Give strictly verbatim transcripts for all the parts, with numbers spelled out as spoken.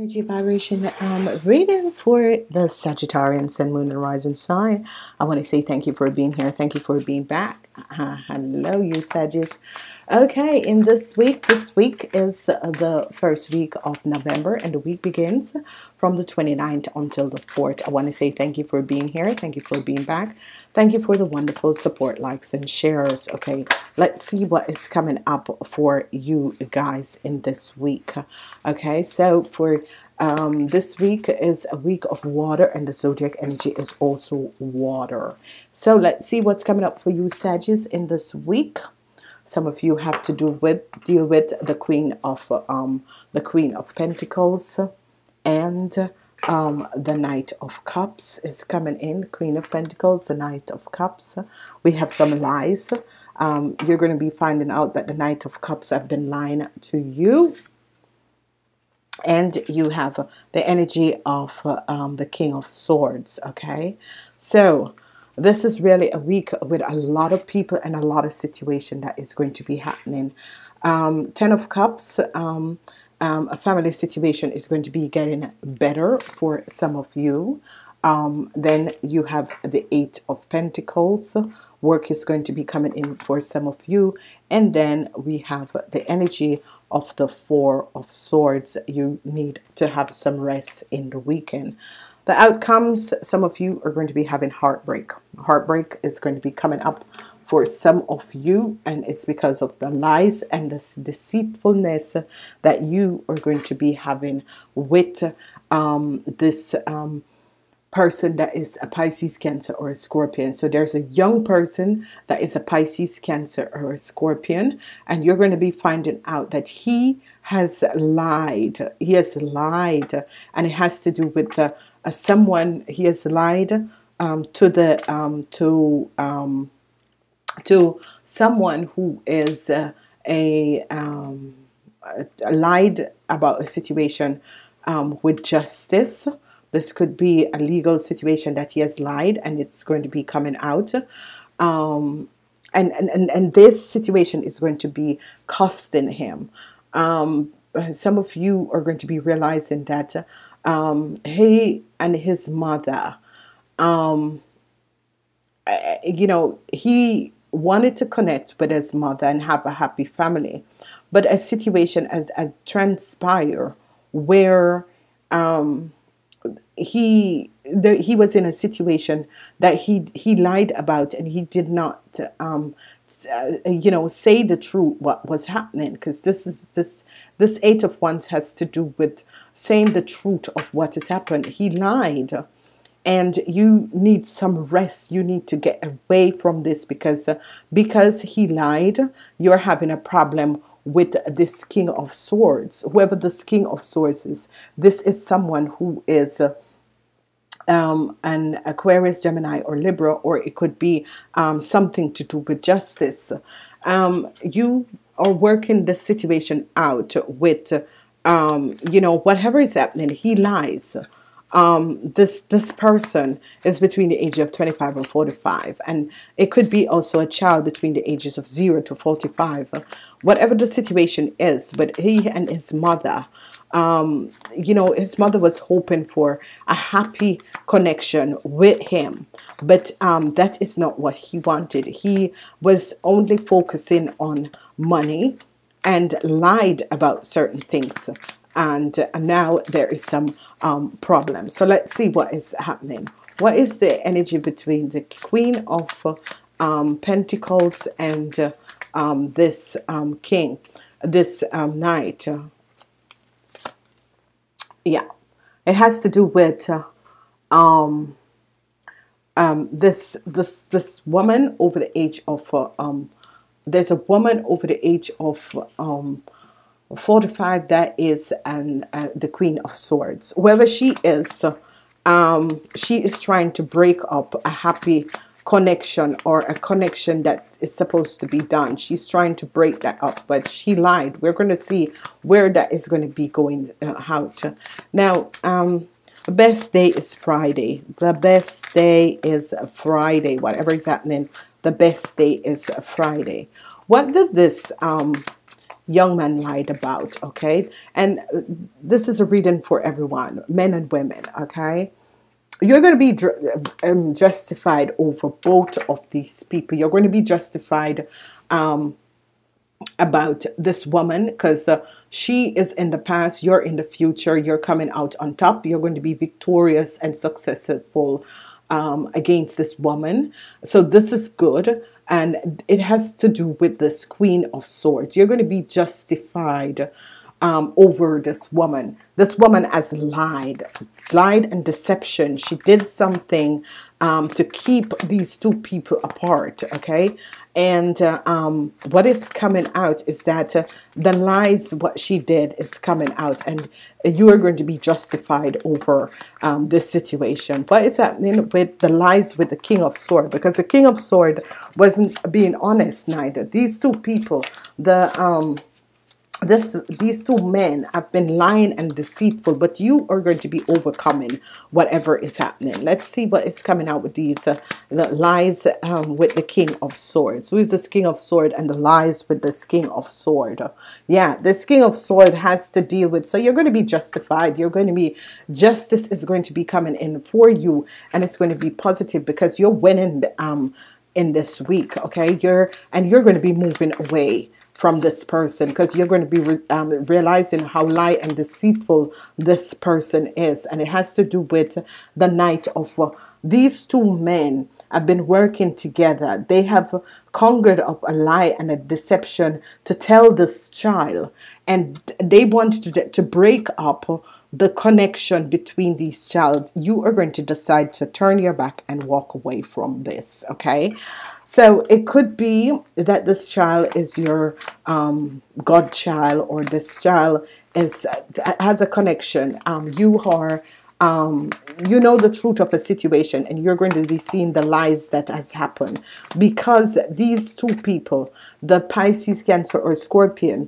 Energy vibration um, reading for the Sagittarian Sun, Moon, and Rising sign. I want to say thank you for being here. Thank you for being back. Uh, hello, you Sagittarius. Okay, in this week, this week is uh, the first week of November, and the week begins from the twenty-ninth until the fourth. I want to say thank you for being here. Thank you for being back. Thank you for the wonderful support, likes, and shares. Okay, let's see what is coming up for you guys in this week. Okay, so for um, this week is a week of water, and the zodiac energy is also water. So let's see what's coming up for you, Sagittarius, in this week. Some of you have to do with deal with the Queen of um, the Queen of Pentacles, and um, the Knight of Cups is coming in. Queen of Pentacles, the Knight of Cups. We have some lies. Um, you're going to be finding out that the Knight of Cups have been lying to you. And you have the energy of uh, um, the King of Swords. Okay, so this is really a week with a lot of people and a lot of situation that is going to be happening. um, Ten of Cups, um, um, a family situation is going to be getting better for some of you. Um, then you have the Eight of Pentacles. Work is going to be coming in for some of you. And then we have the energy of the Four of Swords. You need to have some rest in the weekend. The outcomes, some of you are going to be having heartbreak. Heartbreak is going to be coming up for some of you, and it's because of the lies and the deceitfulness that you are going to be having with um, this um, person that is a Pisces, Cancer, or a Scorpion. So there's a young person that is a Pisces, Cancer, or a Scorpion, and you're going to be finding out that he has lied. He has lied, and it has to do with the uh, someone. He has lied um, to the um, to um, to someone who is uh, a um, lied about a situation um, with justice. This could be a legal situation that he has lied, and it's going to be coming out. Um, and, and, and, and this situation is going to be costing him. Um, some of you are going to be realizing that um, he and his mother, um, you know, he wanted to connect with his mother and have a happy family. But a situation has, has transpired where um, he the, he was in a situation that he he lied about, and he did not um uh, you know say the truth what was happening, because this is this this Eight of Wands has to do with saying the truth of what has happened. He lied, and you need some rest. You need to get away from this, because uh, because he lied, you're having a problem with this King of Swords. Whoever this King of Swords is, this is someone who is uh, um, an Aquarius, Gemini, or Libra, or it could be um, something to do with justice. Um, you are working the situation out with, um, you know, whatever is happening. He lies. Um, this this person is between the age of twenty-five and forty-five, and it could be also a child between the ages of zero to forty-five, whatever the situation is. But he and his mother, um, you know, his mother was hoping for a happy connection with him, but um, that is not what he wanted. He was only focusing on money and lied about certain things. And now there is some um, problem. So let's see what is happening. What is the energy between the Queen of um, Pentacles and uh, um, this um, King, this um, Knight? Uh, yeah, it has to do with uh, um, um, this this this woman over the age of. Uh, um, there's a woman over the age of. Um, forty-five that is an uh, the Queen of Swords. Whoever she is, um, she is trying to break up a happy connection, or a connection that is supposed to be done. She's trying to break that up, but she lied. We're going to see where that is going to be going uh, out. Now, um, the best day is Friday. The best day is Friday. Whatever is happening, the best day is Friday. What did this um young man lied about. Okay, and this is a reading for everyone, men and women. Okay, you're going to be um, justified over both of these people. You're going to be justified um, about this woman because uh, she is in the past, you're in the future, you're coming out on top, you're going to be victorious and successful um, against this woman. So this is good, and it has to do with this Queen of Swords. You're going to be justified um, over this woman. This woman has lied, lied and deception. She did something um, to keep these two people apart, okay? And uh, um, what is coming out is that uh, the lies, what she did is coming out, and you are going to be justified over um, this situation. What is happening with the lies with the King of Sword? Because the King of Sword wasn't being honest neither. These two people, the... Um, This, these two men have been lying and deceitful, but you are going to be overcoming whatever is happening. Let's see what is coming out with these uh, the lies um, with the King of Swords. Who is this King of Sword and the lies with this King of Sword? Yeah, this King of Sword has to deal with. So you're going to be justified. You're going to be, justice is going to be coming in for you, and it's going to be positive because you're winning um, in this week. Okay, you're and you're going to be moving away from this person because you're going to be re um, realizing how lie and deceitful this person is. And it has to do with the Knight of uh, these two men have been working together. They have conjured up a lie and a deception to tell this child, and they wanted to, to break up the connection between these child. You are going to decide to turn your back and walk away from this. Okay, so it could be that this child is your um, godchild, or this child is has a connection. Um, you are Um, you know the truth of a situation, and you're going to be seeing the lies that has happened because these two people, the Pisces, Cancer, or Scorpion,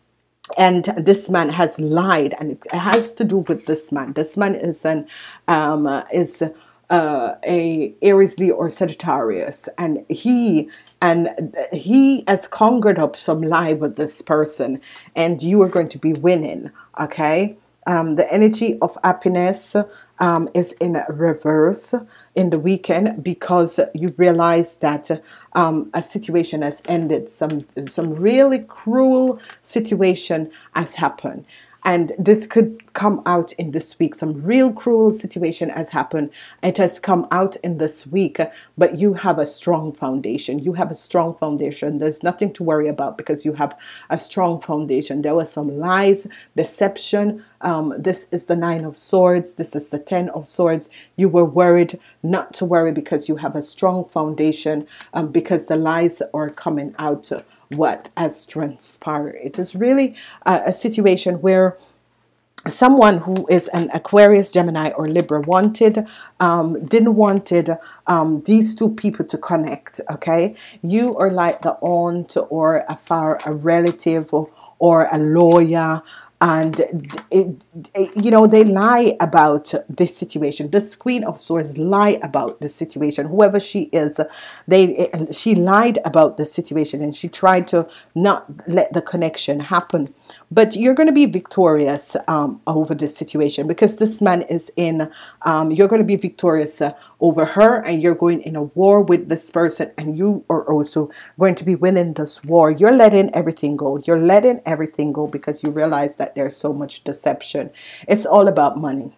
and this man has lied, and it has to do with this man. This man is an um, is uh, a Aries, Leo, or Sagittarius, and he and he has conjured up some lie with this person, and you are going to be winning. Okay. Um, the energy of happiness um, is in reverse in the weekend because you realize that um, a situation has ended. Some some really cruel situation has happened. And this could come out in this week. Some real cruel situation has happened. It has come out in this week, but you have a strong foundation. You have a strong foundation. There's nothing to worry about because you have a strong foundation. There were some lies, deception. Um, this is the Nine of Swords. This is the Ten of Swords. You were worried. Not to worry because you have a strong foundation, um, because the lies are coming out what has transpired. It is really uh, a situation where someone who is an Aquarius, Gemini, or Libra wanted, um, didn't wanted um, these two people to connect. Okay, you are like the aunt or a far a relative or, or a lawyer. And it, it, you know, they lie about this situation. This Queen of Swords lie about the situation. Whoever she is, they she lied about the situation, and she tried to not let the connection happen. But you're going to be victorious um, over this situation because this man is in. Um, you're going to be victorious uh, over her, and you're going in a war with this person, and you are also going to be winning this war. You're letting everything go. You're letting everything go because you realize that there's so much deception. It's all about money.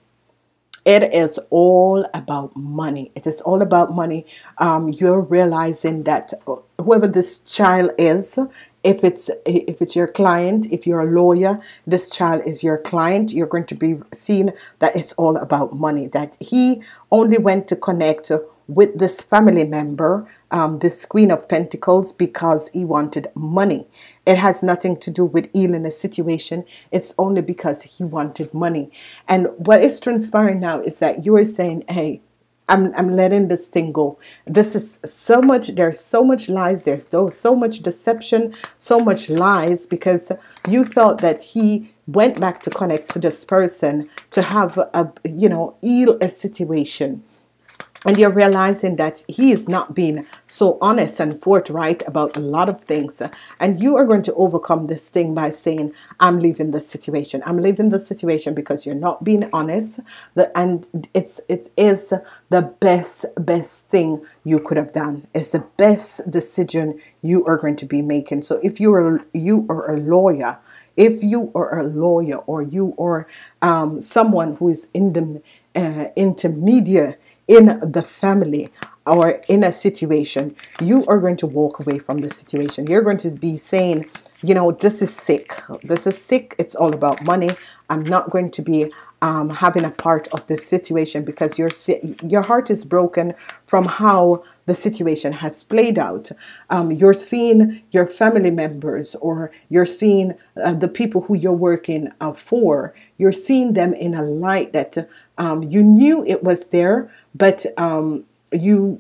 It is all about money. It is all about money. Um, you're realizing that whoever this child is, if it's if it's your client, if you're a lawyer, this child is your client. You're going to be seeing that it's all about money. That he only went to connect with this family member, um, this Queen of Pentacles, because he wanted money. It has nothing to do with healing a situation. It's only because he wanted money. And what is transpiring now is that you are saying, hey, I'm, I'm letting this thing go. This is so much, there's so much lies, there's so much deception, so much lies, because you thought that he went back to connect to this person to have a, you know, heal a situation. and you're realizing that he is not being so honest and forthright about a lot of things, and you are going to overcome this thing by saying, I'm leaving the situation. I'm leaving the situation because you're not being honest. The, and it's it is the best best thing you could have done. It's the best decision you are going to be making. So if you are you are a lawyer, if you are a lawyer, or you are um, someone who is in the uh, intermediate in the family or in a situation, you are going to walk away from the situation. You're going to be saying, you know, this is sick. This is sick. It's all about money. I'm not going to be um, having a part of this situation, because your your heart is broken from how the situation has played out. Um, you're seeing your family members, or you're seeing uh, the people who you're working uh, for. You're seeing them in a light that um, you knew it was there, but um, you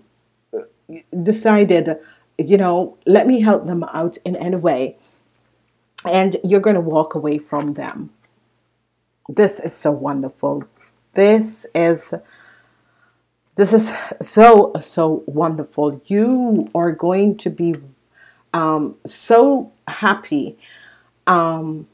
decided, you know, let me help them out in any way. And you're going to walk away from them. This is so wonderful. This is this is so so wonderful. You are going to be um, so happy um,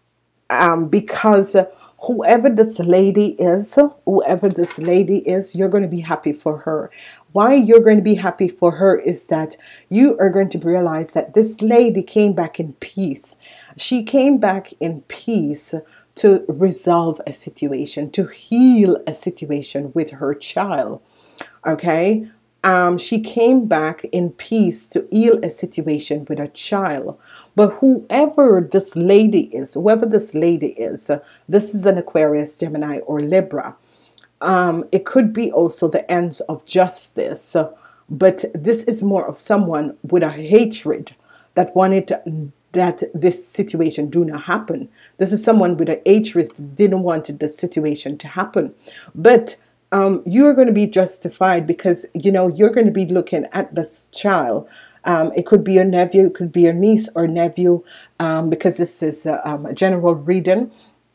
um, because whoever this lady is, whoever this lady is, you're going to be happy for her. Why you're going to be happy for her is that you are going to realize that this lady came back in peace. She came back in peace to resolve a situation, to heal a situation with her child. Okay? Um, she came back in peace to heal a situation with a child. But whoever this lady is, whoever this lady is, uh, this is an Aquarius, Gemini, or Libra. Um, it could be also the ends of justice. Uh, but this is more of someone with a hatred that wanted to, that this situation do not happen. This is someone with a hatred that didn't want the situation to happen. But Um, you're going to be justified, because, you know, you're going to be looking at this child. Um, it could be your nephew, it could be your niece or nephew, um, because this is a, um, a general reading.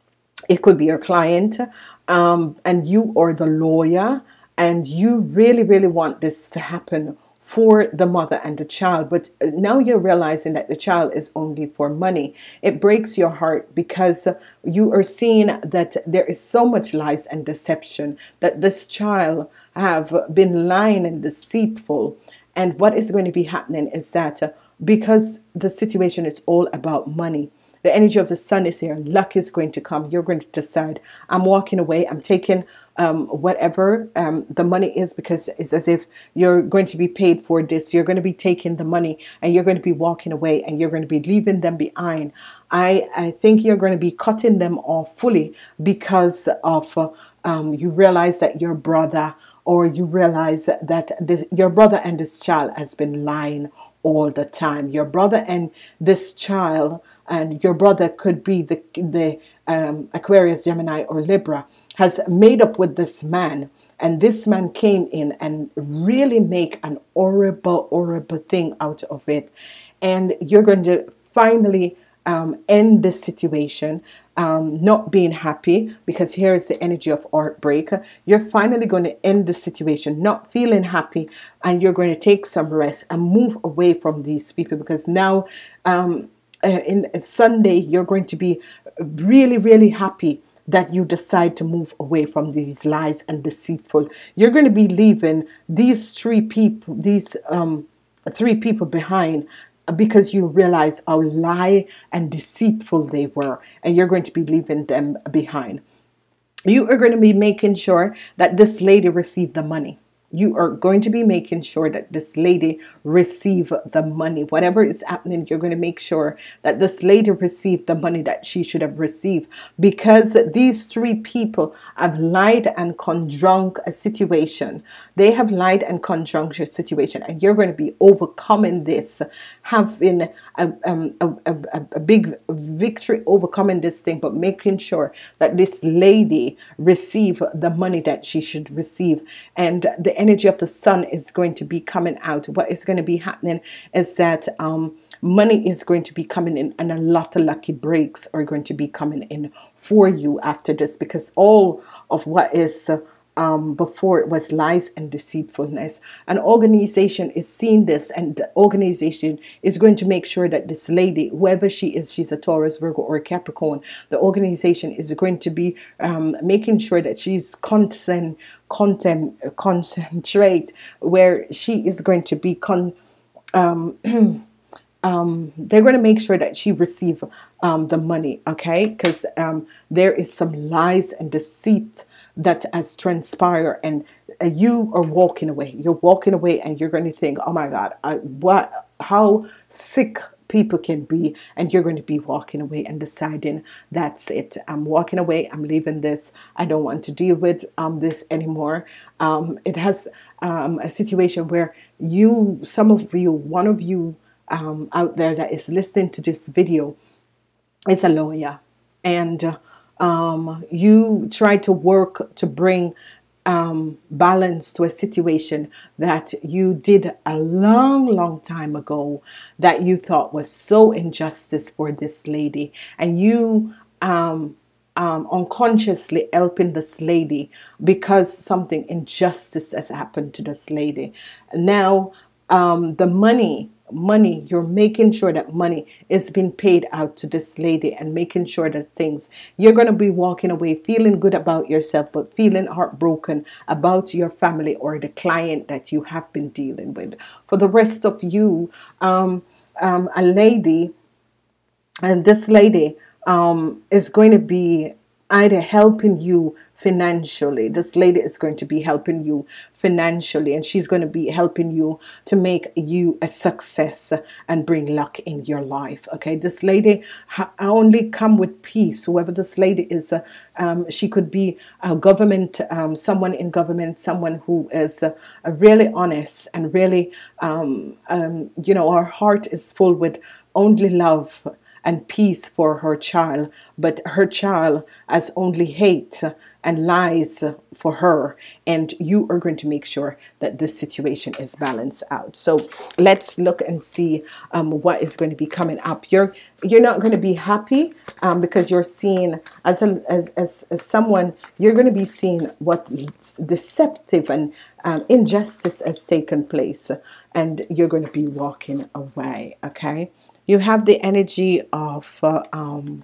It could be your client, um, and you are the lawyer, and you really, really want this to happen for the mother and the child. But now you're realizing that the child is only for money. It breaks your heart, because you are seeing that there is so much lies and deception, that this child have been lying and deceitful. And what is going to be happening is that because the situation is all about money, the energy of the sun is here. Luck is going to come. You're going to decide, I'm walking away. I'm taking um, whatever um, the money is, because it's as if you're going to be paid for this. You're going to be taking the money, and you're going to be walking away, and you're going to be leaving them behind. I, I think you're going to be cutting them off fully, because of uh, um, you realize that your brother, or you realize that this, your brother and this child has been lying all the time. Your brother and this child, and your brother could be the the um, Aquarius, Gemini, or Libra, has made up with this man, and this man came in and really make an horrible, horrible thing out of it, and you're going to finally um, end this situation. Um, not being happy, because here is the energy of heartbreak. You're finally going to end the situation, not feeling happy, and you're going to take some rest and move away from these people, because now um, uh, in Sunday you're going to be really, really happy that you decide to move away from these lies and deceitful. You're going to be leaving these three people, these um, three people behind, because you realize how lie and deceitful they were, and you're going to be leaving them behind. You are going to be making sure that this lady received the money. You are going to be making sure that this lady receive the money. Whatever is happening, you're going to make sure that this lady received the money that she should have received, because these three people have lied and conjunct a situation. They have lied and conjunct a situation, and you're going to be overcoming this, having a, um, a, a, a big victory, overcoming this thing, but making sure that this lady receive the money that she should receive. And the energy of the sun is going to be coming out. What is going to be happening is that um, money is going to be coming in, and a lot of lucky breaks are going to be coming in for you after this, because all of what is uh, um, before it was lies and deceitfulness. An organization is seeing this, and the organization is going to make sure that this lady, whoever she is, she's a Taurus, Virgo, or a Capricorn, the organization is going to be um, making sure that she's content, content, concentrate, where she is going to be con. Um, Um, they're going to make sure that she receive um, the money, okay? Because um, there is some lies and deceit that has transpired, and uh, you are walking away. You're walking away, and you're going to think, "Oh my God, I, what? How sick people can be," and you're going to be walking away and deciding, "That's it. I'm walking away. I'm leaving this. I don't want to deal with um, this anymore." Um, it has um, a situation where you, some of you, one of you. Um, out there that is listening to this video is a lawyer, and uh, um, you try to work to bring um, balance to a situation that you did a long long time ago, that you thought was so injustice for this lady, and you um, um, unconsciously helping this lady because something injustice has happened to this lady. Now um, the money money you're making sure that money is being paid out to this lady, and making sure that things, you're going to be walking away feeling good about yourself, but feeling heartbroken about your family or the client that you have been dealing with. For the rest of you, um, um, a lady, and this lady um, is going to be either helping you financially. This lady is going to be helping you financially, and she's going to be helping you to make you a success and bring luck in your life. Okay, this lady ha only come with peace. Whoever this lady is, uh, um, she could be a government, um, someone in government, someone who is uh, really honest and really, um, um, you know, her heart is full with only love and peace for her child, but her child has only hate and lies for her, and you are going to make sure that this situation is balanced out. So let's look and see um, what is going to be coming up. You're you're not going to be happy um, because you're seeing as, a, as as as someone, you're going to be seeing what deceptive and um, injustice has taken place, and you're going to be walking away. Okay. You have the energy of uh, um,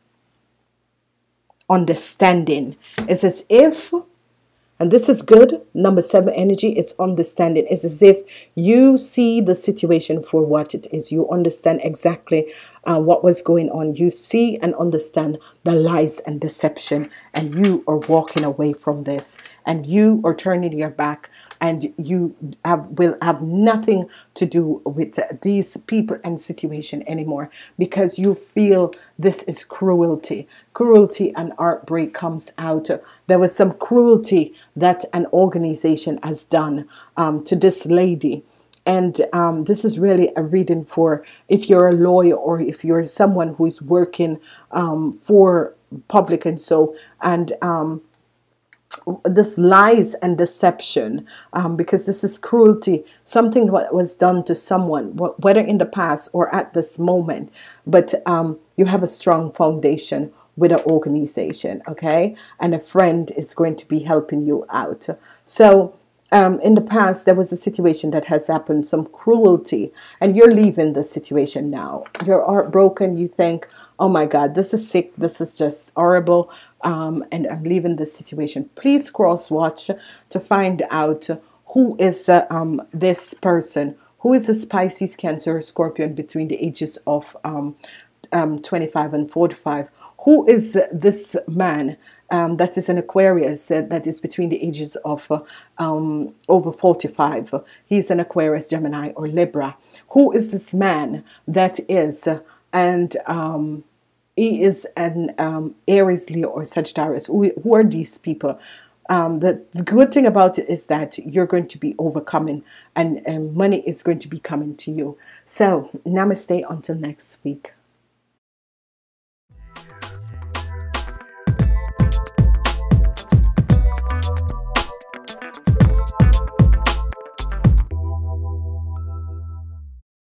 understanding. It's as if, and this is good, number seven energy, it's understanding. It's as if you see the situation for what it is. You understand exactly uh, what was going on. You see and understand the lies and deception, and you are walking away from this, and you are turning your back, and you have, will have nothing to do with these people and situation anymore, because you feel this is cruelty. Cruelty and heartbreak comes out. There was some cruelty that an organization has done um, to this lady. And um, this is really a reading for if you're a lawyer, or if you're someone who is working um, for public and so, and um, this lies and deception, um, because this is cruelty, something what was done to someone, whether in the past or at this moment, but um, you have a strong foundation with an organization, okay, and a friend is going to be helping you out. So um, in the past there was a situation that has happened, some cruelty, and you're leaving the situation now. You're heartbroken. You think, oh my God, this is sick, this is just horrible, um, and I'm leaving this situation. Please cross watch to find out who is uh, um, this person, who is a Pisces, Cancer, Scorpion between the ages of um, um, twenty-five and forty-five. Who is this man um, that is an Aquarius, uh, that is between the ages of uh, um, over forty-five? He's an Aquarius, Gemini, or Libra. Who is this man that is uh, and um, he is an um, Aries, Leo, or Sagittarius? Who, who are these people? Um, the, the good thing about it is that you're going to be overcoming, and, and money is going to be coming to you. So namaste until next week.